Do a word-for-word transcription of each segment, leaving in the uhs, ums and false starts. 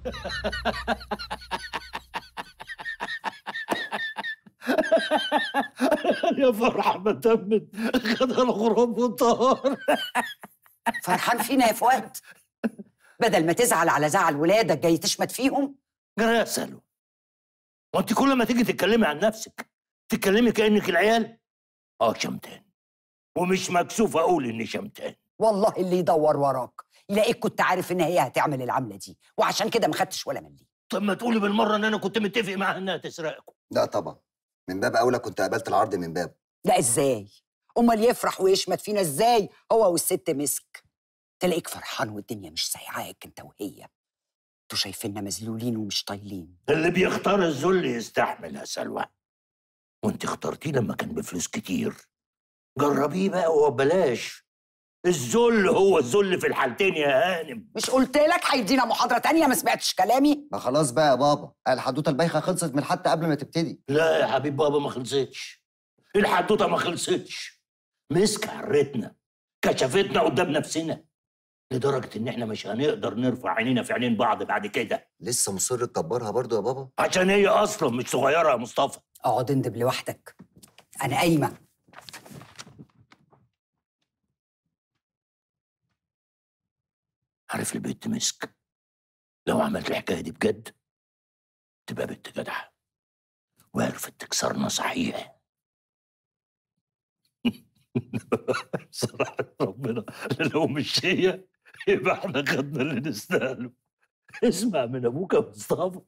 يا فرحة ما تمت خد الغراب وطار. فرحان فينا يا فؤاد؟ بدل ما تزعل على زعل ولادك جاي تشمت فيهم. جرى يا سلوى، وانت كل ما تيجي تتكلمي عن نفسك تتكلمي كأنك العيال؟ اه شمتان، ومش مكسوف اقول اني شمتان. والله اللي يدور وراك يلاقيك كنت عارف ان هي هتعمل العمله دي، وعشان كده ما خدتش ولا مليم. طب ما تقولي بالمره ان انا كنت متفق معاها انها تسرقكم. لا طبعا، من باب اولى كنت قابلت العرض من باب. لا ازاي؟ امال يفرح ويشمت فينا ازاي هو والست مسك؟ تلاقيك فرحان والدنيا مش سايعاك انت وهي. انتوا شايفيننا مذلولين ومش طايلين. اللي بيختار الذل يستحمل يا سلوى، وانت اخترتيه لما كان بفلوس كتير. جربيه بقى وبلاش. الذل هو الذل في الحالتين يا هانم. مش قلت لك هيدينا محاضره تانية؟ ما سمعتش كلامي؟ ما خلاص بقى يا بابا، الحدوته البايخه خلصت من حتى قبل ما تبتدي. لا يا حبيب بابا ما خلصتش، الحدوته ما خلصتش. مسك عرتنا، كشفتنا قدام نفسنا، لدرجه ان احنا مش هنقدر نرفع عينينا في عينين بعض بعد كده. لسه مصر تكبرها برضو يا بابا؟ عشان هي اصلا مش صغيره يا مصطفى. اقعد اندب لوحدك، انا قايمه. عارف البنت مسك لو عملت الحكايه دي بجد تبقى بنت جدعه وعرفت تكسرنا صحيح. صراحة ربنا لو مش هي يبقى احنا خدنا اللي نستاهله. اسمع من ابوك يا مصطفى.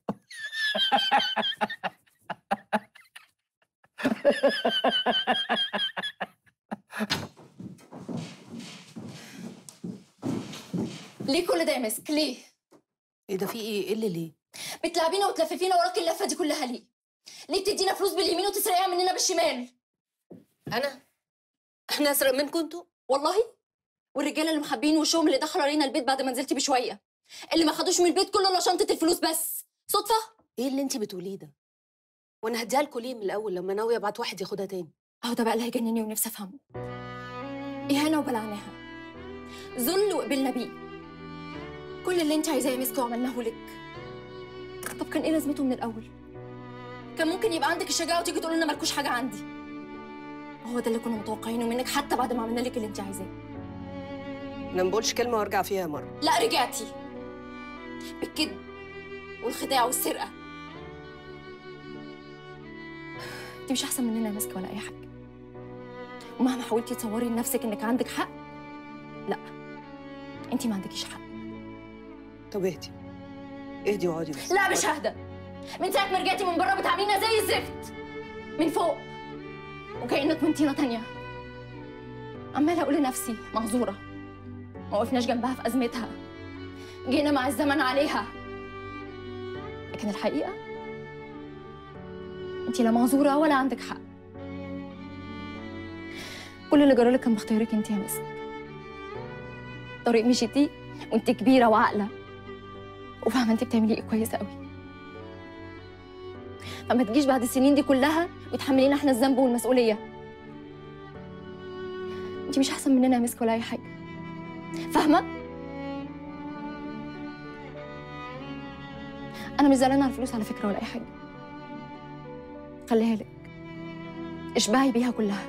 ليه كل ده يا مسك؟ ليه؟ ايه ده؟ في ايه؟ ايه اللي ليه؟ بتلعبينا وتلففينا وراك اللفه دي كلها ليه؟ ليه بتدينا فلوس باليمين وتسرقيها مننا بالشمال؟ انا؟ احنا اسرق منكم انتوا؟ والله؟ والرجاله اللي محبين وشهم اللي دخلوا علينا البيت بعد ما نزلتي بشويه، اللي ما خدوش من البيت كله الا شنطه الفلوس بس، صدفه؟ ايه اللي انت بتقوليه ده؟ وانا هديها لكم ليه من الاول لما ناوي ابعت واحد ياخدها تاني؟ اهو ده بقى اللي هيجنني ونفسي افهمه. اهانه وبلعناها، ذل وقبلنا بيه. كل اللي انت عايزاه يا مسك وعملناه لك. طب كان ايه لازمته من الاول؟ كان ممكن يبقى عندك الشجاعه وتيجي تقول لنا مالكوش حاجه عندي. هو ده اللي كنا متوقعينه منك حتى بعد ما عملنا لك اللي انت عايزاه. انا ما بقولش كلمه وارجع فيها مره. لا رجعتي بالكذب والخداع والسرقه. انت مش احسن مننا يا مسك ولا اي حاجه، ومهما حاولتي تصوري لنفسك انك عندك حق، لا انت ما عندكيش حق. طب اهدي اهدي واقعدي بس. لا مش ههدى. من ساعه ما رجعتي من بره بتعاملينا زي الزفت من فوق، وكأنك من طينه تانيه. عماله اقول لنفسي معذوره، ما وقفناش جنبها في ازمتها، جينا مع الزمن عليها. لكن الحقيقه انت لا معذوره ولا عندك حق. كل اللي جرالك كان باختيارك انت يا مسك. طريق مشيتيه وانت كبيره وعاقله وفاهمه انت بتعملي ايه كويس قوي. فما تجيش بعد السنين دي كلها وتحملينا احنا الذنب والمسؤوليه. انت مش احسن مننا يا مسك ولا اي حاجه، فاهمه؟ انا مش زعلانه على الفلوس على فكره ولا اي حاجه، خليها لك اشبعي بيها كلها.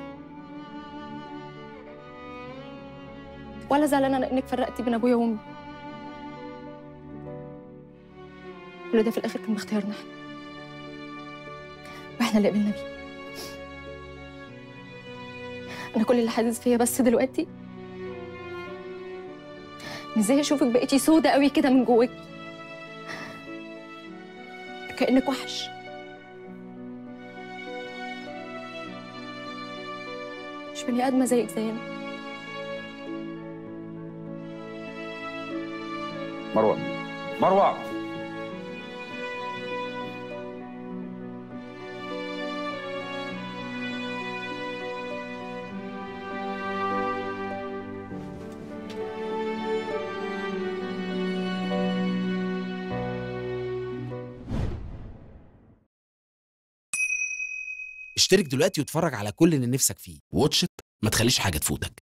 ولا زعلانه لانك فرقتي بين ابويا وامي. كل ده في الاخر كان باختيارنا احنا، واحنا اللي قبلنا بيه. انا كل اللي حاسس فيا بس دلوقتي ان ازاي اشوفك بقيتي سودة قوي كده من جواكي، كأنك وحش. مش بني ادمه زيك زينا. مروه مروه اشترك دلوقتي واتفرج على كل اللي نفسك فيه. واتش إت، ما تخليش حاجة تفوتك.